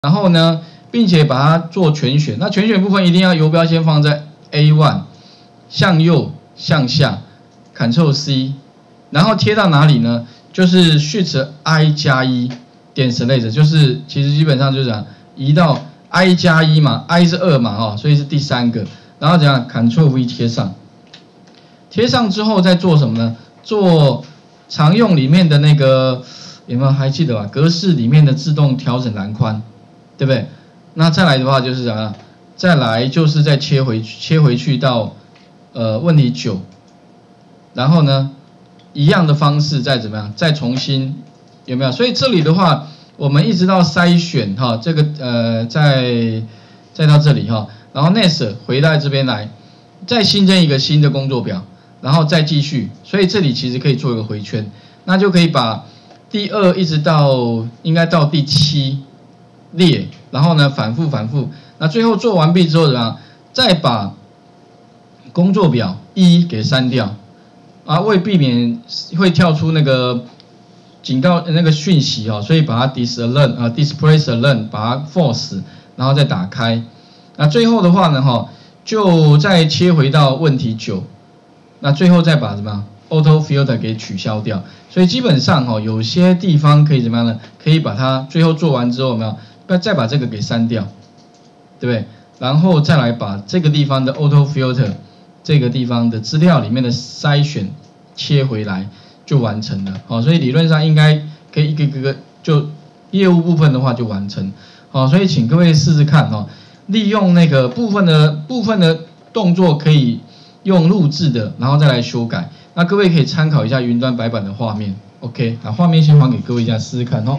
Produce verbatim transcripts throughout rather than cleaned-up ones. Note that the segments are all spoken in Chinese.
然后呢，并且把它做全选。那全选部分一定要游标先放在 A 一， 向右向下 ，Ctrl C， 然后贴到哪里呢？就是 Shift I 加一点 Select， 就是其实基本上就是讲移到 I 加一嘛 ，I 是二嘛，哦，所以是第三个。然后怎样 ？Ctrl V 贴上，贴上之后再做什么呢？做常用里面的那个有没有还记得吧？格式里面的自动调整栏宽。 对不对？那再来的话就是怎么样？再来就是再切回切回去到呃问题九，然后呢一样的方式再怎么样？再重新有没有？所以这里的话，我们一直到筛选哈，这个呃再再到这里哈，然后 Next 回到这边来，再新增一个新的工作表，然后再继续。所以这里其实可以做一个回圈，那就可以把第二一直到应该到第七。 列，然后呢，反复反复，那最后做完毕之后怎么样？再把工作表一给删掉，啊，为避免会跳出那个警告那个讯息哦，所以把它 disalert 啊 displace alert， 把它 false， 然后再打开。那最后的话呢，哈，就再切回到问题九，那最后再把什么 auto filter 给取消掉。所以基本上哈，有些地方可以怎么样呢？可以把它最后做完之后有没有？ 再把这个给删掉，对不对？然后再来把这个地方的 auto filter 这个地方的资料里面的筛选切回来，就完成了。好，所以理论上应该可以一个一个就业务部分的话就完成。好，所以请各位试试看哈，利用那个部分的部分的动作可以用录制的，然后再来修改。那各位可以参考一下云端白板的画面。OK， 那画面先还给各位一下试试看哦。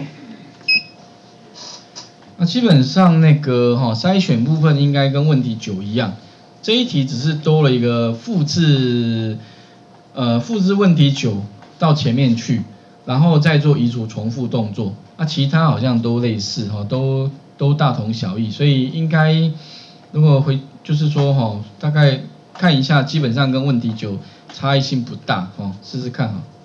那基本上那个哈、哦、筛选部分应该跟问题九一样，这一题只是多了一个复制，呃复制问题九到前面去，然后再做移除重复动作。那其他好像都类似哈、哦，都都大同小异，所以应该如果回就是说哈、哦，大概看一下，基本上跟问题九差异性不大哈、哦，试试看哈。